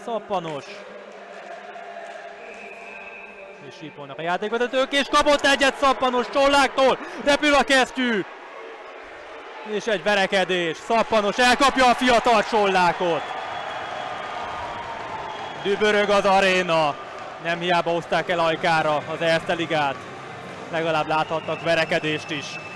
Szappanos. És sípolnak a játékvezetők, és kapott egyet Szappanos Csolláktól, repül a kesztyű. És egy verekedés, Szappanos elkapja a fiatal Csollákot. Dübörög az aréna, nem hiába hozták el Ajkára az Erste Ligát. Legalább láthattak verekedést is.